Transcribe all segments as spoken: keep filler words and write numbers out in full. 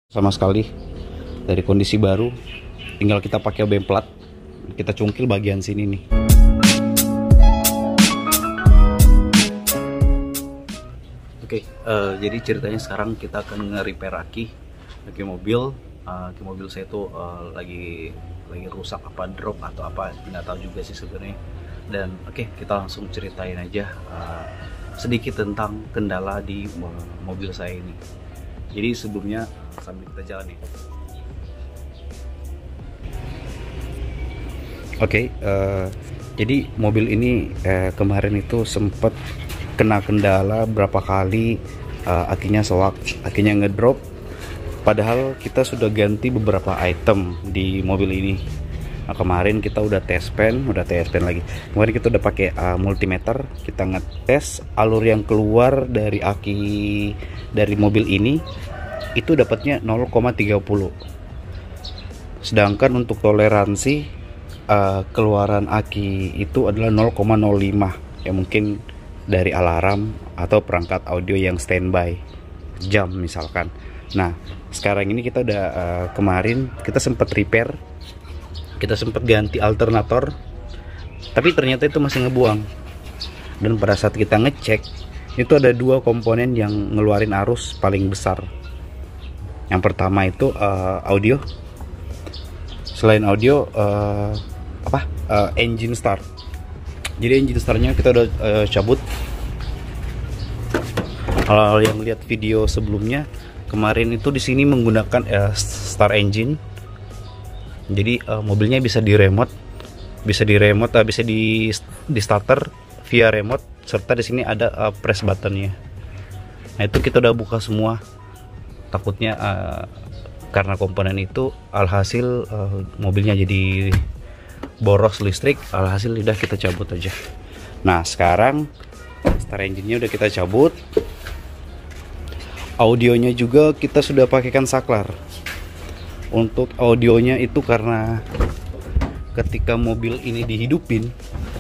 sama sekali dari kondisi baru, tinggal kita pakai obeng plat, kita cungkil bagian sini nih. Oke, uh, jadi ceritanya sekarang kita akan nge-repair aki aki mobil. Uh, aki mobil saya tuh uh, lagi lagi rusak apa drop atau apa, nggak tahu juga sih sebenarnya. Dan oke, okay, kita langsung ceritain aja uh, sedikit tentang kendala di uh, mobil saya ini. Jadi sebelumnya sambil kita jalan nih. Oke, okay, uh, jadi mobil ini uh, kemarin itu sempat kena kendala berapa kali, uh, akinya soak, akinya ngedrop. Padahal kita sudah ganti beberapa item di mobil ini. Nah, kemarin kita udah tes pen, udah tes pen lagi. Kemarin kita udah pakai uh, multimeter, kita ngetes alur yang keluar dari aki dari mobil ini itu dapatnya nol koma tiga puluh. Sedangkan untuk toleransi uh, keluaran aki itu adalah nol koma nol lima. Ya mungkin dari alarm atau perangkat audio yang standby jam misalkan. Nah, sekarang ini kita udah uh, kemarin kita sempat repair, kita sempat ganti alternator, tapi ternyata itu masih ngebuang. Dan pada saat kita ngecek, itu ada dua komponen yang ngeluarin arus paling besar. Yang pertama itu uh, audio. Selain audio, uh, apa? Uh, engine start. Jadi engine startnya kita udah uh, cabut. Kalau yang lihat video sebelumnya, kemarin itu di sini menggunakan uh, start engine. Jadi uh, mobilnya bisa di remote, bisa di remote, uh, bisa di di starter via remote, serta di sini ada uh, press buttonnya. Nah itu kita udah buka semua. Takutnya uh, karena komponen itu alhasil uh, mobilnya jadi boros listrik, alhasil udah kita cabut aja. Nah sekarang start engine-nya udah kita cabut. Audionya juga kita sudah pakaikan saklar. Untuk audionya itu karena ketika mobil ini dihidupin,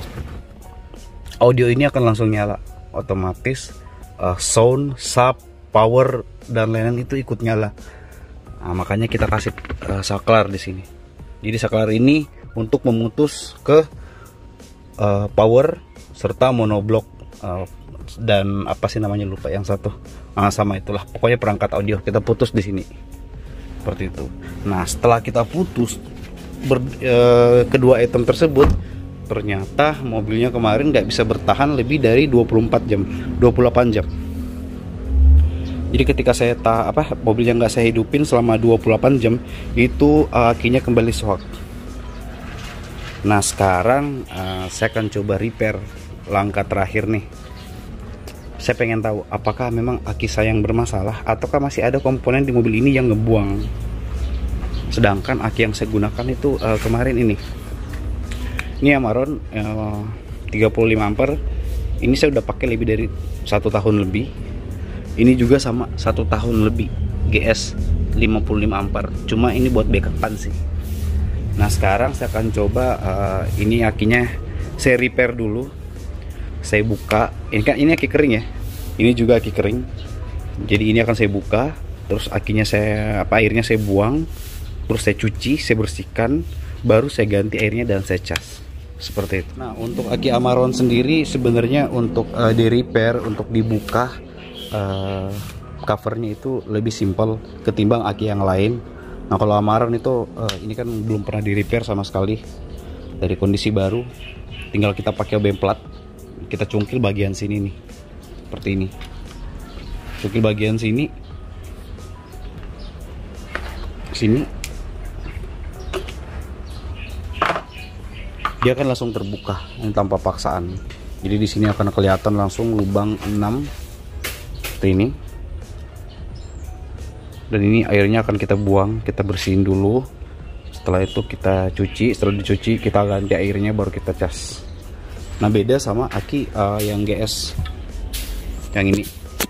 audio ini akan langsung nyala otomatis, uh, sound, sub, power dan lain-lain itu ikut nyala. Nah, makanya kita kasih uh, saklar di sini. Jadi saklar ini untuk memutus ke uh, power serta monoblok uh, dan apa sih namanya lupa yang satu. Nah, sama itulah pokoknya perangkat audio kita putus di sini. Seperti itu. Nah, setelah kita putus ber, uh, kedua item tersebut, ternyata mobilnya kemarin nggak bisa bertahan lebih dari dua puluh empat jam, dua puluh delapan jam. Jadi ketika saya ta apa mobilnya nggak saya hidupin selama dua puluh delapan jam, itu uh, akinya kembali soak. Nah sekarang uh, saya akan coba repair langkah terakhir nih. Saya pengen tahu apakah memang aki saya yang bermasalah ataukah masih ada komponen di mobil ini yang ngebuang. Sedangkan aki yang saya gunakan itu uh, kemarin ini. Ini Amarron uh, tiga puluh lima ampere. Ini saya udah pakai lebih dari satu tahun lebih. Ini juga sama satu tahun lebih, G S lima puluh lima ampere. Cuma ini buat backupan sih. Nah sekarang saya akan coba uh, ini akinya saya repair dulu. Saya buka. Ini kan ini aki kering ya. Ini juga aki kering. Jadi ini akan saya buka. Terus akinya saya apa airnya saya buang. Terus saya cuci, saya bersihkan. Baru saya ganti airnya dan saya cas. Seperti itu. Nah untuk aki Amarron sendiri sebenarnya untuk uh, di repair, untuk dibuka, Uh, covernya itu lebih simpel ketimbang aki yang lain. Nah kalau Amarron itu uh, ini kan belum pernah di repair sama sekali, dari kondisi baru, tinggal kita pakai obeng plat, kita cungkil bagian sini nih, seperti ini, cungkil bagian sini, sini, dia akan langsung terbuka tanpa paksaan. Jadi di sini akan kelihatan langsung lubang enam. Seperti ini. Dan ini airnya akan kita buang, kita bersihin dulu. Setelah itu kita cuci, setelah dicuci kita ganti airnya baru kita cas. Nah beda sama aki uh, yang G S yang ini.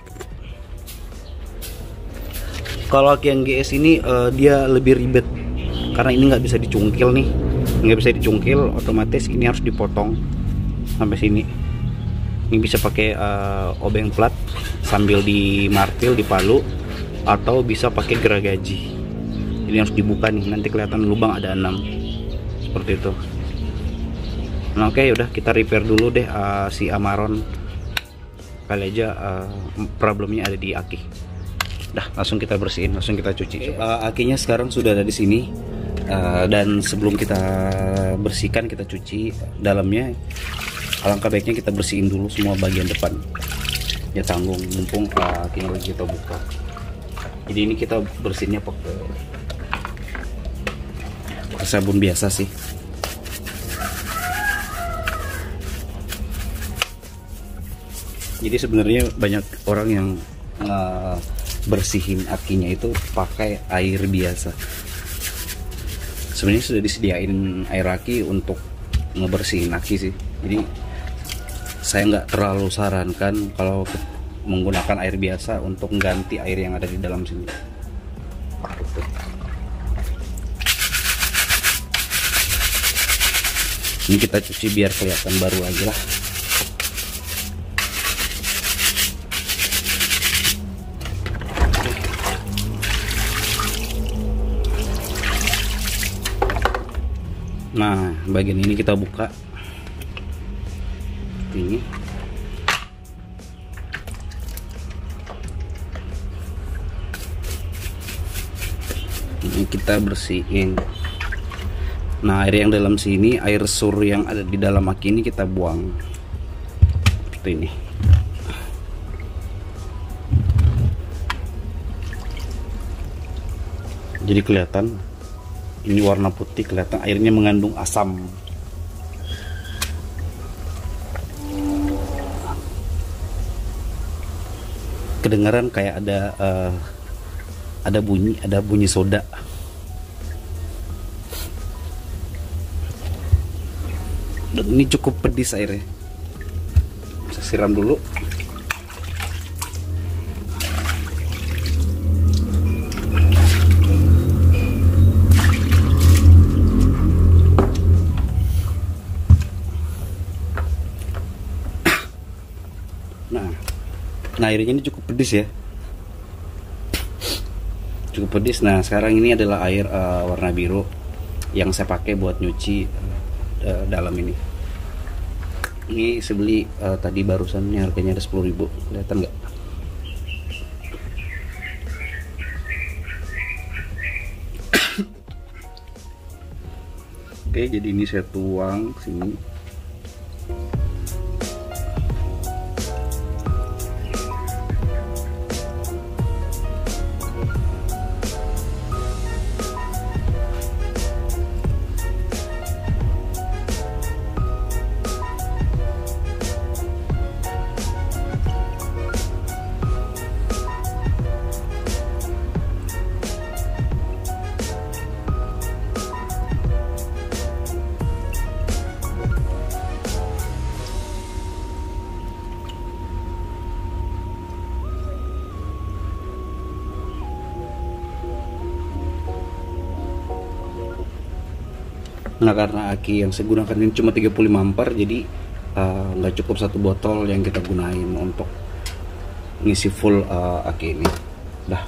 Kalau aki yang G S ini uh, dia lebih ribet karena ini nggak bisa dicungkil nih, nggak bisa dicungkil, otomatis ini harus dipotong sampai sini. Ini bisa pakai uh, obeng plat sambil dimartil, dipalu. atau bisa pakai geragaji. Ini harus dibuka nih, nanti kelihatan lubang ada enam seperti itu. Nah, oke, udah kita repair dulu deh uh, si Amaron. Kali aja uh, problemnya ada di aki. Dah, langsung kita bersihin, langsung kita cuci. Uh, akinya sekarang sudah ada di sini. Uh, dan sebelum kita bersihkan, kita cuci dalamnya. Alangkah baiknya kita bersihin dulu semua bagian depan. Ya tanggung, mumpung uh, akinya lagi kita buka. Jadi ini kita bersihinnya pakai sabun biasa sih. Jadi sebenarnya banyak orang yang uh, bersihin akinya itu pakai air biasa. Sebenarnya sudah disediain air aki untuk ngebersihin aki sih. Jadi saya nggak terlalu sarankan kalau menggunakan air biasa untuk mengganti air yang ada di dalam sini. Gitu. Ini kita cuci biar kelihatan baru aja lah. Nah, bagian ini kita buka. Ini. Ini kita bersihin. Nah, air yang dalam sini, air sur yang ada di dalam aki ini kita buang. Seperti ini. Jadi kelihatan ini warna putih, kelihatan airnya mengandung asam. Kedengaran kayak ada uh, ada bunyi, ada bunyi soda. Dan ini cukup pedis airnya. Saya siram dulu. Nah, nah airnya ini cukup pedis ya. Cukup pedis. Nah, sekarang ini adalah air uh, warna biru yang saya pakai buat nyuci uh, dalam ini. Ini saya beli uh, tadi barusan, ini harganya ada sepuluh ribu. Kelihatan nggak? Oke, jadi ini saya tuang sini. Nah, karena aki yang saya gunakan ini cuma tiga puluh lima ampere, jadi nggak uh, cukup satu botol yang kita gunain untuk ngisi full uh, aki ini. Dah.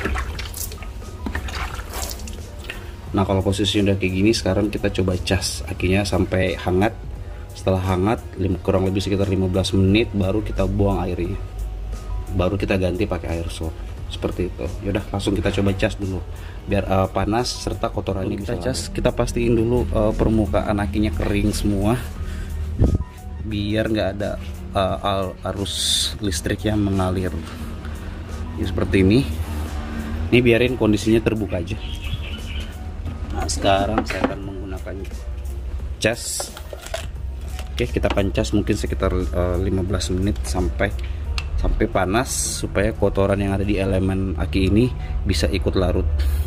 Nah, kalau posisinya udah kayak gini, sekarang kita coba cas akinya sampai hangat. Setelah hangat, kurang lebih sekitar lima belas menit, baru kita buang airnya. Baru kita ganti pakai air sur. Seperti itu. Yaudah, langsung kita coba cas dulu biar uh, panas serta kotorannya bisa cas. Kita pastiin dulu uh, permukaan akinya kering semua biar nggak ada uh, arus listrik yang mengalir. Ya, seperti ini. Ini biarin kondisinya terbuka aja. Nah, sekarang saya akan menggunakan cas. Oke, kita akan cas mungkin sekitar uh, lima belas menit sampai sampai panas supaya kotoran yang ada di elemen aki ini bisa ikut larut.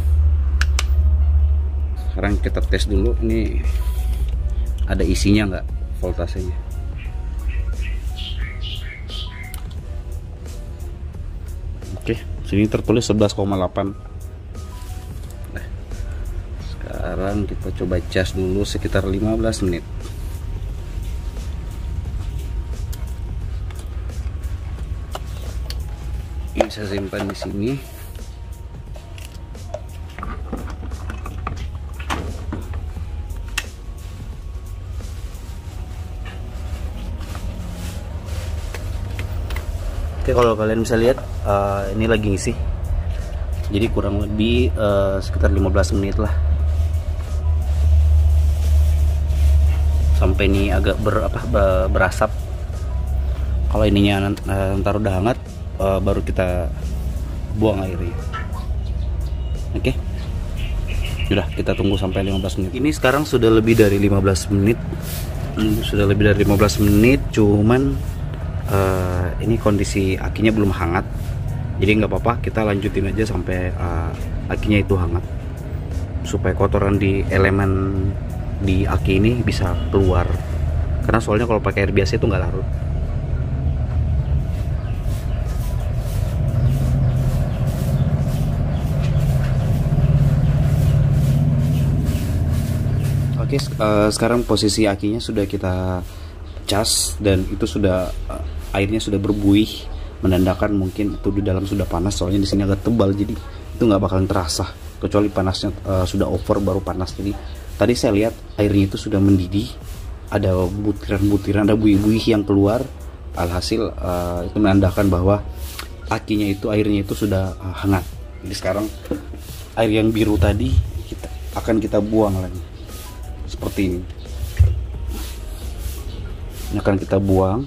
Sekarang kita tes dulu ini ada isinya nggak voltasenya. Oke, sini tertulis sebelas koma delapan. Nah, sekarang kita coba cas dulu sekitar lima belas menit. Ini saya simpan di sini. Oke, kalau kalian bisa lihat uh, ini lagi ngisi, jadi kurang lebih uh, sekitar lima belas menit lah sampai ini agak ber, apa, berasap. Kalau ininya ntar udah hangat, uh, baru kita buang airnya. Oke, udah kita tunggu sampai lima belas menit. Ini sekarang sudah lebih dari lima belas menit, hmm, sudah lebih dari lima belas menit. Cuman uh, ini kondisi akinya belum hangat, jadi nggak apa-apa, kita lanjutin aja sampai uh, akinya itu hangat, supaya kotoran di elemen di aki ini bisa keluar. Karena soalnya kalau pakai air biasa itu nggak larut. Oke, uh, sekarang posisi akinya sudah kita cas dan itu sudah uh, airnya sudah berbuih, menandakan mungkin itu di dalam sudah panas. Soalnya di sini agak tebal, jadi itu nggak bakalan terasa kecuali panasnya uh, sudah over baru panas. Jadi tadi saya lihat airnya itu sudah mendidih, ada butiran-butiran, ada buih-buih yang keluar. Alhasil uh, itu menandakan bahwa akinya itu airnya itu sudah uh, hangat. Jadi sekarang air yang biru tadi kita akan kita buang lagi. Seperti ini. Ini akan kita buang.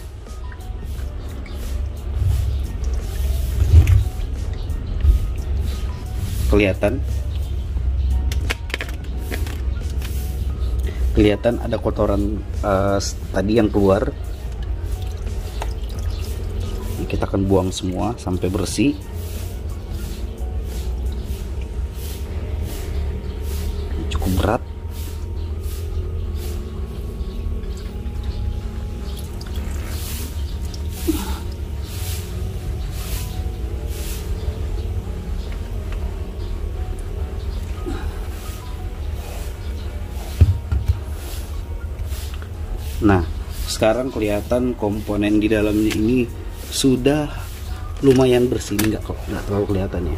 Kelihatan kelihatan ada kotoran uh, tadi yang keluar. Ini kita akan buang semua sampai bersih. Ini cukup berat. Nah, sekarang kelihatan komponen di dalamnya ini sudah lumayan bersih, nggak nggak terlalu kelihatannya.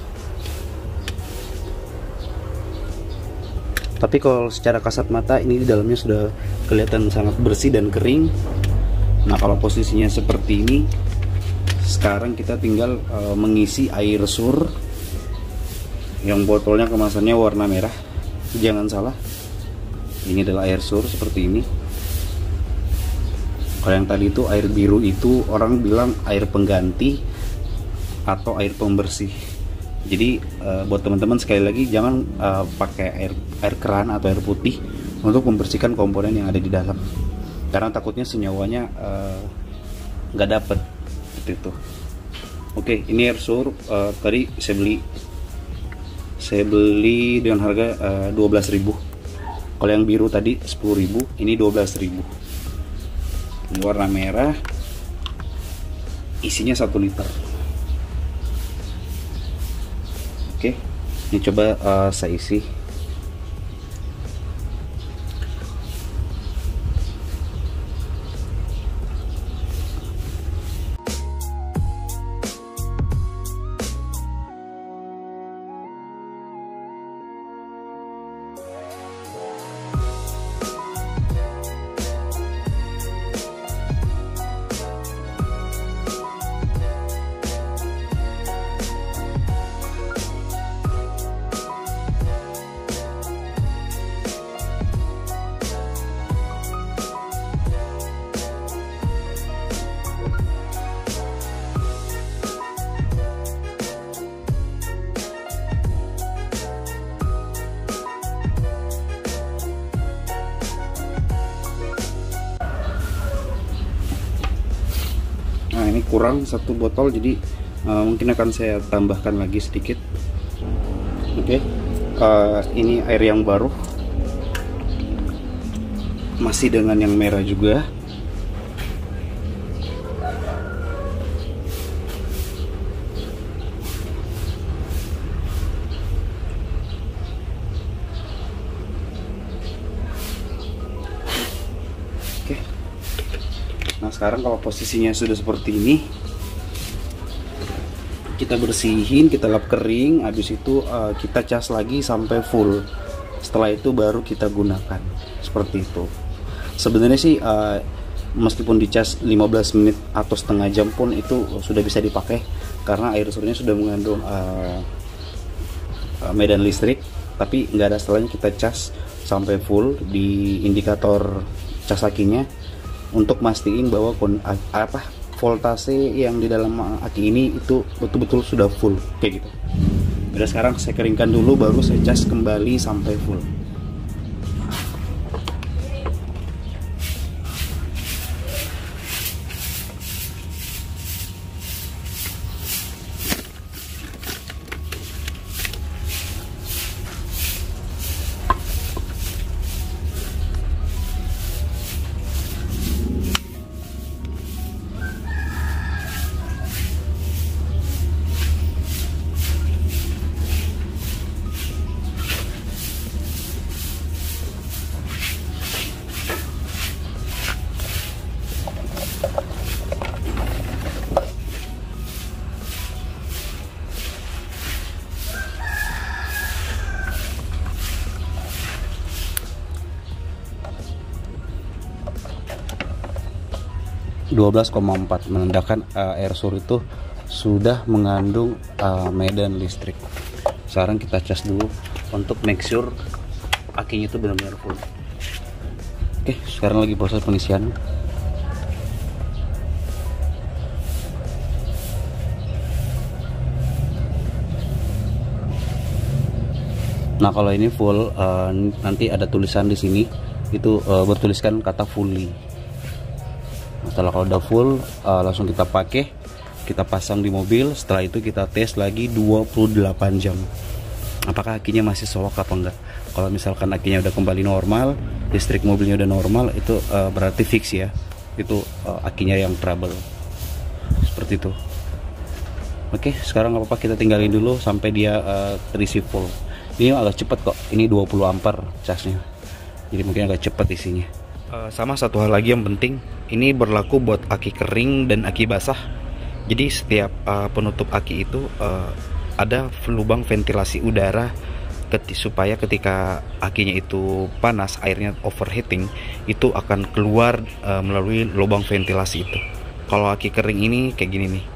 Tapi kalau secara kasat mata ini di dalamnya sudah kelihatan sangat bersih dan kering. Nah, kalau posisinya seperti ini, sekarang kita tinggal uh, mengisi air sur yang botolnya kemasannya warna merah. Jangan salah, ini adalah air sur seperti ini. Kalau yang tadi itu air biru itu orang bilang air pengganti atau air pembersih. Jadi uh, buat teman-teman sekali lagi jangan uh, pakai air air keran atau air putih untuk membersihkan komponen yang ada di dalam, karena takutnya senyawanya nggak uh, dapet seperti itu. Oke, ini air sur uh, tadi saya beli saya beli dengan harga uh, dua belas ribu. Kalau yang biru tadi sepuluh ribu, ini dua belas ribu. Warna merah, isinya satu liter. Oke, ini coba uh, saya isi. Nah, ini kurang satu botol, jadi uh, mungkin akan saya tambahkan lagi sedikit. Oke, okay. uh, ini air yang baru, masih dengan yang merah juga. Oke. Nah, sekarang kalau posisinya sudah seperti ini, kita bersihin, kita lap kering, habis itu uh, kita cas lagi sampai full. Setelah itu baru kita gunakan seperti itu. Sebenarnya sih uh, meskipun dicas lima belas menit atau setengah jam pun itu sudah bisa dipakai karena air surnya sudah mengandung uh, uh, medan listrik. Tapi nggak ada salahnya kita cas sampai full di indikator cas akinya untuk mastiin bahwa kon, apa voltase yang di dalam aki ini itu betul-betul sudah full kayak gitu. Udah, sekarang saya keringkan dulu baru saya cas kembali sampai full. dua belas koma empat menandakan uh, air sur itu sudah mengandung uh, medan listrik. Sekarang kita cas dulu untuk make sure akinya itu benar-benar full. Oke, sekarang lagi proses pengisian. Nah, kalau ini full, uh, nanti ada tulisan di sini itu uh, bertuliskan kata fully. Setelah kalau udah full, uh, langsung kita pakai, kita pasang di mobil. Setelah itu kita tes lagi dua puluh delapan jam apakah akinya masih soak apa enggak. Kalau misalkan akinya udah kembali normal, listrik mobilnya udah normal, itu uh, berarti fix ya, itu uh, akinya yang trouble seperti itu. Oke, sekarang nggak apa-apa, kita tinggalin dulu sampai dia uh, terisi full. Ini agak cepet kok, ini dua puluh ampere casnya, jadi mungkin agak cepet isinya. Uh, sama satu hal lagi yang penting, ini berlaku buat aki kering dan aki basah. Jadi setiap uh, penutup aki itu uh, ada lubang ventilasi udara keti supaya ketika akinya itu panas, airnya overheating, itu akan keluar uh, melalui lubang ventilasi itu. Kalau aki kering ini kayak gini nih,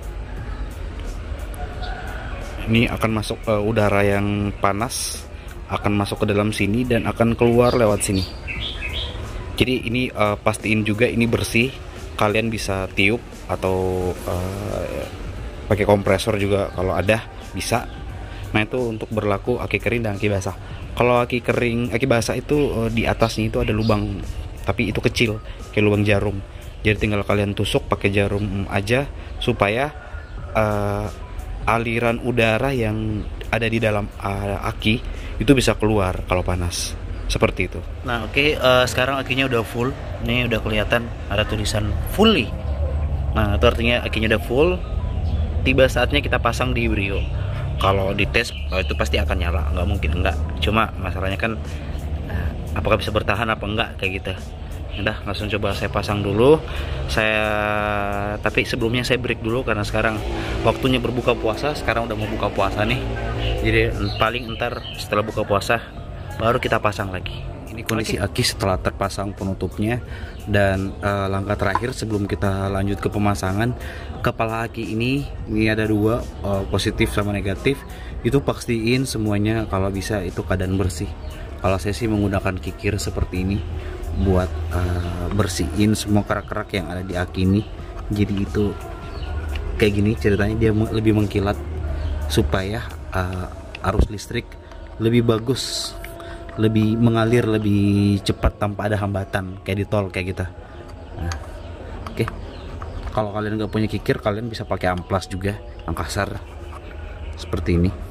ini akan masuk uh, udara yang panas akan masuk ke dalam sini dan akan keluar lewat sini. Jadi ini uh, pastiin juga ini bersih. Kalian bisa tiup atau uh, pakai kompresor juga kalau ada, bisa. Nah, itu untuk berlaku aki kering dan aki basah. Kalau aki kering, aki basah itu uh, di atasnya itu ada lubang, tapi itu kecil kayak lubang jarum. Jadi tinggal kalian tusuk pakai jarum aja supaya uh, aliran udara yang ada di dalam uh, aki itu bisa keluar kalau panas. Seperti itu. Nah, oke, okay, uh, sekarang akinya udah full. Ini udah kelihatan ada tulisan fully. Nah, itu artinya akinya udah full. Tiba saatnya kita pasang di Brio. Kalau dites, oh, itu pasti akan nyala, nggak mungkin enggak. Cuma masalahnya kan uh, apakah bisa bertahan apa enggak kayak gitu. Udah, langsung coba saya pasang dulu. Saya tapi sebelumnya saya break dulu karena sekarang waktunya berbuka puasa. Sekarang udah mau buka puasa nih. Jadi paling ntar setelah buka puasa baru kita pasang lagi. Ini kondisi okay. Aki setelah terpasang penutupnya. Dan uh, langkah terakhir sebelum kita lanjut ke pemasangan, kepala aki ini ini ada dua, uh, positif sama negatif. Itu pastiin semuanya kalau bisa itu keadaan bersih. Kalau saya sih menggunakan kikir seperti ini buat uh, bersihin semua kerak-kerak yang ada di aki ini. Jadi itu kayak gini ceritanya, dia lebih mengkilat supaya uh, arus listrik lebih bagus, lebih mengalir lebih cepat tanpa ada hambatan kayak di tol kayak gitu. Nah, oke, okay. Kalau kalian nggak punya kikir, kalian bisa pakai amplas juga yang kasar seperti ini.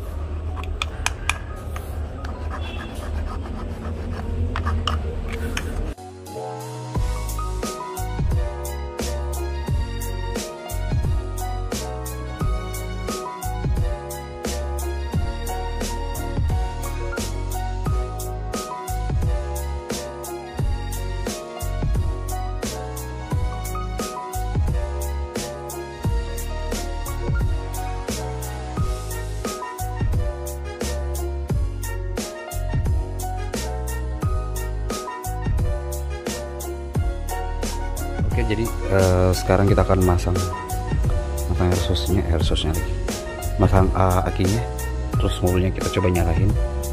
jadi uh, sekarang kita akan masang masang air source-nya, air source-nya lagi. Masang uh, akinya, terus mobilnya kita coba nyalain.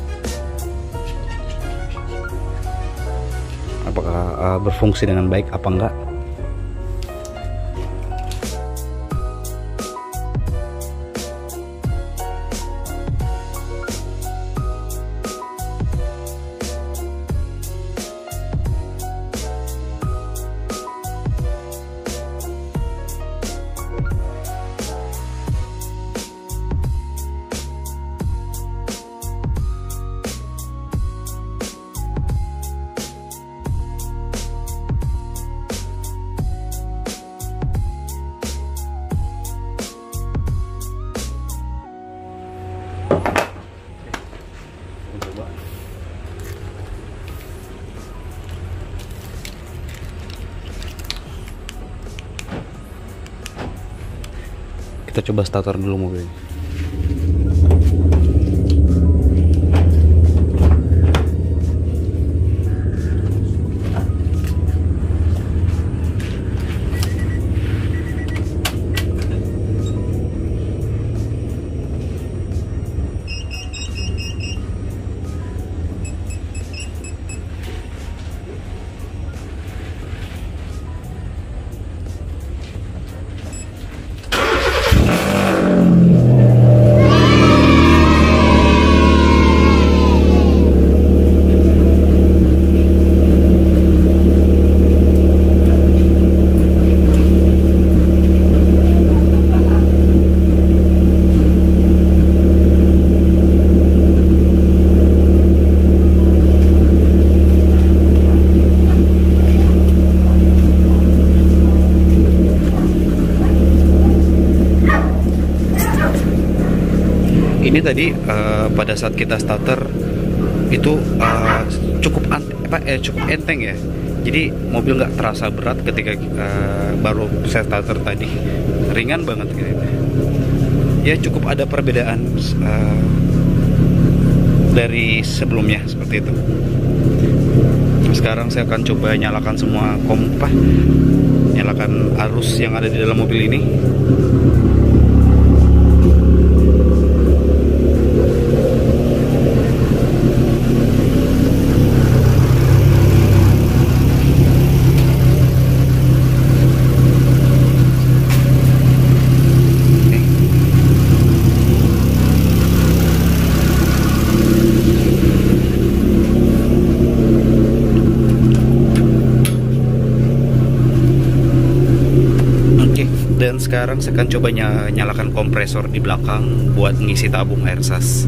Apakah uh, berfungsi dengan baik apa enggak? Kita coba starter dulu mobilnya. Ini tadi uh, pada saat kita starter itu uh, cukup apa, eh, cukup enteng ya. Jadi mobil nggak terasa berat ketika uh, baru saya starter tadi, ringan banget gitu. Ya cukup ada perbedaan uh, dari sebelumnya seperti itu. Sekarang saya akan coba nyalakan semua kompa, nyalakan arus yang ada di dalam mobil ini. Dan sekarang saya akan coba nyalakan kompresor di belakang buat ngisi tabung air sas.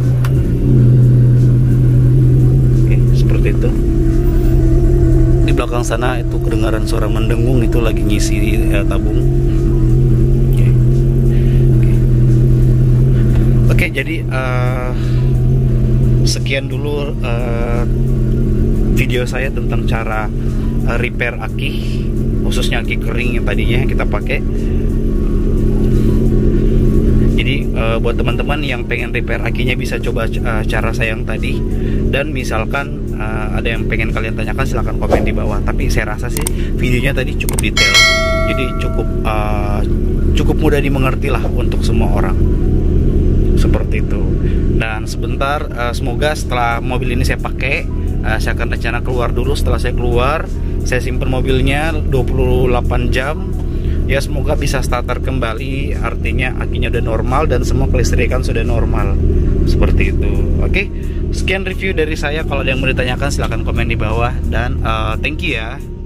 Oke, seperti itu. Di belakang sana itu kedengaran suara mendengung, itu lagi ngisi eh, tabung. Oke, Oke. Oke jadi uh, sekian dulu uh, video saya tentang cara uh, repair aki, khususnya aki kering yang tadinya kita pakai. Jadi uh, buat teman-teman yang pengen repair akinya bisa coba uh, cara saya yang tadi. Dan misalkan uh, ada yang pengen kalian tanyakan, silahkan komen di bawah. Tapi saya rasa sih videonya tadi cukup detail, jadi cukup uh, cukup mudah dimengerti lah untuk semua orang, seperti itu. Dan sebentar, uh, semoga setelah mobil ini saya pakai, uh, saya akan rencana keluar dulu. Setelah saya keluar, saya simpan mobilnya dua puluh delapan jam. Ya semoga bisa starter kembali, artinya akinya udah normal dan semua kelistrikan sudah normal, seperti itu. Oke, sekian review dari saya. Kalau ada yang mau ditanyakan silahkan komen di bawah, dan uh, thank you ya.